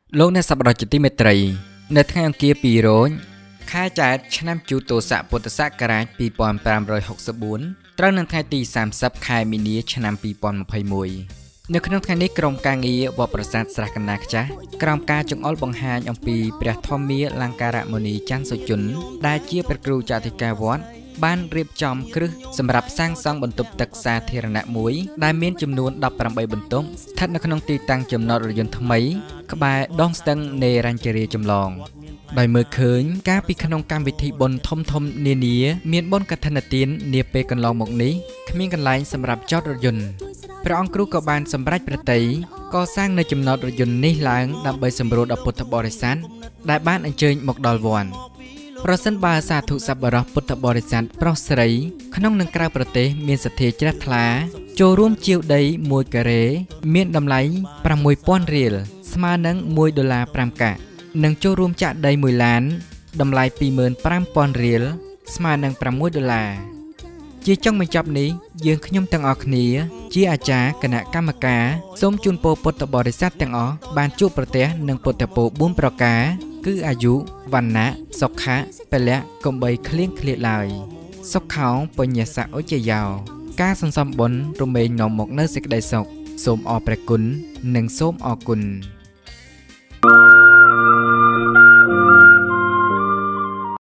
លោកអ្នកសប្បុរសជាទីមេត្រីនៅថ្ងៃអង្គារ2រោចខែចែកឆ្នាំជូតទស័កពុទ្ធសករាជ2564ត្រូវនៅថ្ងៃទី30ខែមីនាឆ្នាំ2021នៅក្នុងថ្ងៃនេះក្រុមការងារវត្តប្រាសាទស្រះកណ្ដាលខ្ចាស់ក្រោមការចង្អុលបង្ហាញអំពីព្រះធម្មមាលង្ការមុនីច័ន្ទសុជនដែលជាព្រះគ្រូចៅអធិការវត្តបានរៀបចំគ្រឹះសម្រាប់សាងសង់បន្ទប់ទឹកសាធារណៈមួយដែលមានចំនួន18បន្ទប់ស្ថិតនៅក្នុងទីតាំងចំណតរថយន្តថ្មីក្បែរដងស្ទឹងនៃរញ្ជរាចម្លងដោយមើលឃើញការពីក្នុងកម្មវិធីបុណ្យធំនានាមានបុណ្យកឋិនទាននាពេលកន្លងមកនេះគ្មានកន្លែងសម្រាប់ចតរថយន្តព្រះអង្គគ្រូក៏បានសម្រេចប្រតិយកសាងនៅចំណតរថយន្តនេះឡើងដើម្បីសម្រួលដល់ពុទ្ធបរិស័ទដែលបានអញ្ជើញមកដល់វត្តប្រសិនបើសាធុសប្បុរសពុទ្ធបរិស័ទប្រុសស្រីក្នុងនិងក្រៅប្រទេសមានសទ្ធាជ្រះថ្លាចូលរួមជាវដី1ការ៉េមានតម្លៃ6000រៀលស្មើនឹង$1.5កាក់និងចូលរួមចាក់ដី1ឡានតម្លៃ25000រៀលស្មើនឹង$6ជាចុងបញ្ចប់នេះយើងខ្ញុំទាំងអស់គ្នាជាអាចារ្យគណៈកម្មការសូមជូនពរពុទ្ធបរិស័ទទាំងអស់បានជួបប្រទះនឹងពុទ្ធពរ4ប្រការគឺអាយុវណ្ណៈសុខៈពលៈកុំបីឃ្លៀងឃ្លាតឡើយសុខោបញ្ញសៈឧជ្ជយោការសន្សំបុណ្យរមែងនាំមកនៅសេចក្តីសុខសូមអរព្រះគុណនិងសូមអរគុណ